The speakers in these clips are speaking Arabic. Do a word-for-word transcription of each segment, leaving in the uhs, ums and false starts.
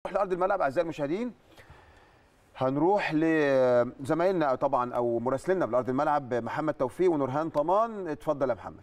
لارض الملعب اعزائي المشاهدين، هنروح لزمايلنا طبعا او مراسلنا بارض الملعب محمد توفيق ونورهان طمان. اتفضل يا محمد.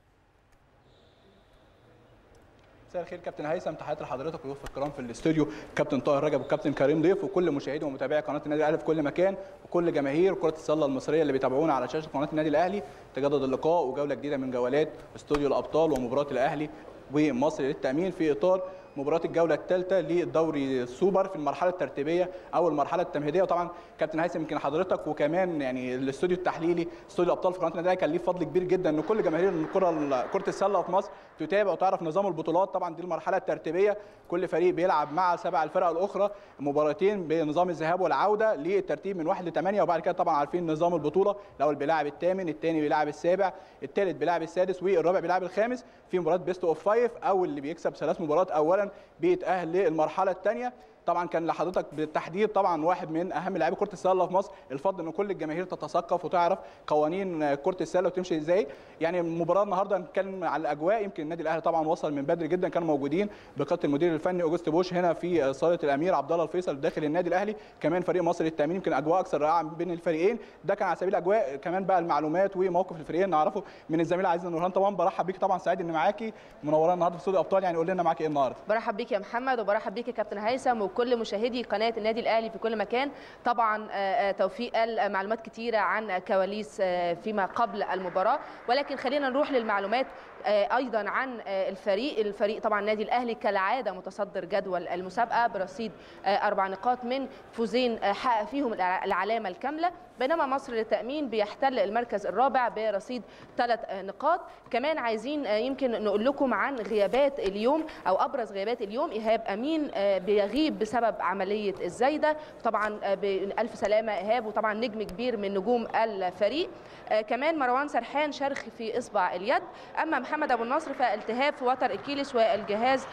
مساء الخير كابتن هيثم، تحياتي لحضرتك وضيوف الكرام في الاستوديو، كابتن طاهر رجب والكابتن كريم ضيف وكل مشاهدي ومتابعي قناه النادي الاهلي في كل مكان وكل جماهير كره السله المصريه اللي بيتابعونا على شاشه قناه النادي الاهلي. تجدد اللقاء وجوله جديده من جولات استوديو الابطال ومباراه الاهلي ومصر للتامين في اطار مباراه الجوله الثالثه للدوري السوبر في المرحله الترتيبيه او المرحله التمهيديه. وطبعا كابتن هيثم يمكن حضرتك وكمان يعني الاستوديو التحليلي استوديو الابطال في قناه النادي كان ليه فضل كبير جدا ان كل جماهير الكره كره السله في مصر تتابع وتعرف نظام البطولات. طبعا دي المرحله الترتيبيه، كل فريق بيلعب مع سبع الفرق الاخرى مباراتين بنظام الذهاب والعوده للترتيب من واحد لثمانيه، وبعد كده طبعا عارفين نظام البطوله، الاول بيلعب الثامن، الثاني بيلعب السابع، الثالث بيلعب السادس، والرابع بيلعب الخامس في مباراه بيست اوف فايف، او اللي بيكسب ثلاث مباريات اولا بيتاهل للمرحله الثانيه. طبعا كان لحضرتك بالتحديد طبعا واحد من اهم لاعبي كره السله في مصر، الفضل ان كل الجماهير تتثقف وتعرف قوانين كره السله وتمشي ازاي. يعني المباراه النهارده نتكلم على الاجواء، يمكن النادي الاهلي طبعا وصل من بدري جدا، كانوا موجودين بقياده المدير الفني اوجست بوش هنا في صاله الامير عبد الله الفيصل داخل النادي الاهلي، كمان فريق مصر للتامين يمكن اجواء اكثر رائعه بين الفريقين. ده كان على سبيل الاجواء، كمان بقى المعلومات وموقف الفريقين نعرفه من الزميله عزيزه نورهان. طبعا برحب بيك، طبعا سعيد ان معاكي منورانا النهارده في استوديو الابطال، يعني قول لنا معاكي ايه النهارده. برحب بيك يا محمد وبرحب بيك يا كابتن هيثم وكل مشاهدي قناه النادي الاهلي في كل مكان. طبعا توفيق قال معلومات كتيره عن كواليس فيما قبل المباراه، ولكن خلينا نروح للمعلومات ايضا عن الفريق. الفريق طبعا النادي الاهلي كالعاده متصدر جدول المسابقه برصيد اربع نقاط من فوزين حقق فيهم العلامه الكامله، بينما مصر للتامين بيحتل المركز الرابع برصيد ثلاث نقاط. كمان عايزين يمكن نقول لكم عن غيابات اليوم او ابرز غيابات اليوم. ايهاب امين بيغيب بسبب عمليه الزايده، طبعا بالف سلامه ايهاب، وطبعا نجم كبير من نجوم الفريق. كمان مروان سرحان شرخ في اصبع اليد. اما محمد ابو النصر فالتهاب في وتر الكيلس والجهاز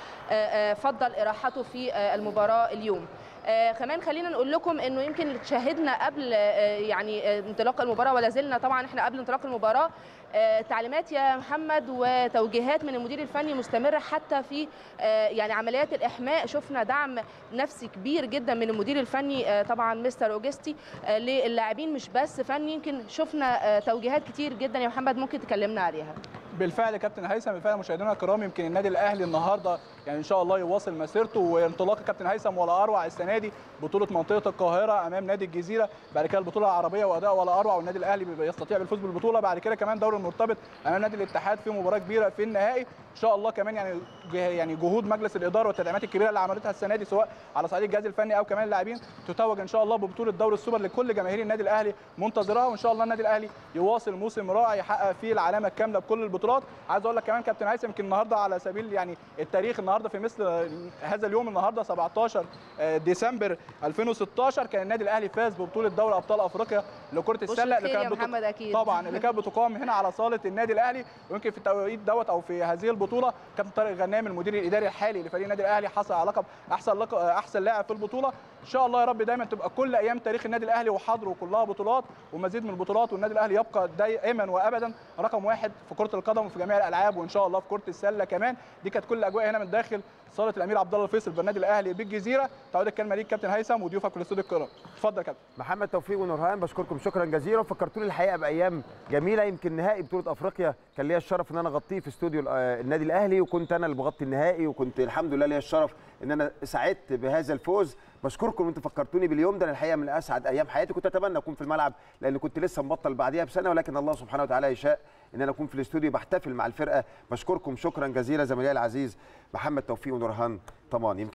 فضل اراحته في المباراه اليوم. آه كمان خلينا نقول لكم انه يمكن شاهدنا قبل آه يعني انطلاق المباراه، ولا زلنا طبعا احنا قبل انطلاق المباراه آه تعليمات يا محمد وتوجيهات من المدير الفني مستمره حتى في آه يعني عمليات الاحماء. شفنا دعم نفسي كبير جدا من المدير الفني آه طبعا مستر اوجستي آه للاعبين، مش بس فني، يمكن شفنا آه توجيهات كتير جدا يا محمد ممكن تكلمنا عليها. بالفعل يا كابتن هيثم، بالفعل مشاهدينا الكرام، يمكن النادي الاهلي النهارده يعني ان شاء الله يواصل مسيرته وانطلاق كابتن هيثم ولا اروع السنه دي بطوله منطقه القاهره امام نادي الجزيره، بعد كده البطوله العربيه واداء ولا اروع والنادي الاهلي يستطيع بالفوز بالبطوله، بعد كده كمان دوري المرتبط امام نادي الاتحاد في مباراه كبيره في النهائي ان شاء الله. كمان يعني يعني جهود مجلس الاداره والتدعيمات الكبيره اللي عملتها السنه دي سواء على صعيد الجهاز الفني او كمان اللاعبين تتوج ان شاء الله ببطوله دوري السوبر لكل جماهير النادي الاهلي منتظرها، وان شاء الله النادي الاهلي يواصل موسم رائع يحقق فيه العلامه الكامله بكل البطولات. عايز اقول لك كمان كابتن هيثم يمكن النهارده على سبيل يعني التاريخ، النهارده في مثل هذا اليوم النهارده سبعتاشر ديسمبر ألفين وستاشر كان النادي الاهلي فاز ببطوله دوري ابطال افريقيا لكره السله اللي كانت محمد أكيد. طبعا اللي كانت بتقام هنا على صاله النادي الاهلي. ويمكن في التوقيت دوت او في هذه البطوله كابتن طارق غنام المدير الاداري الحالي لفريق النادي الاهلي حصل على لقب احسن لقب احسن لاعب في البطوله. ان شاء الله يا رب دايما تبقى كل ايام تاريخ النادي الاهلي وحضره كلها بطولات ومزيد من البطولات، والنادي الاهلي يبقى دائما وابدا رقم واحد في كره القدم وفي جميع الالعاب، وان شاء الله في كره السله كمان. دي كانت كل الاجواء هنا من داخل صاله الامير عبد الله الفيصل بالنادي الاهلي بالجزيره. تعود الكلمه ليك كابتن هيثم وضيوفك في الاستوديو الكرام. اتفضل يا كابتن. محمد توفيق ونورهان بشكركم شكرا جزيلا، وفكرتوني الحقيقه بايام جميله. يمكن نهائي بطوله افريقيا كان ليا الشرف ان انا اغطيه في استوديو النادي الاهلي، وكنت انا اللي بغطي النهائي، وكنت الحمد لله ليا الشرف ان انا سعدت بهذا الفوز. بشكركم انتم فكرتوني باليوم ده، الحقيقه من اسعد ايام حياتي. كنت اتمنى اكون في الملعب لان كنت لسه مبطل بعديها بسنه، ولكن الله سبحانه وتعالى يشاء ان انا اكون في الاستوديو بحتفل مع الفرقه. بشكركم شكرا جزيلا زميلي العزيز محمد توفيق ونورهان طمان.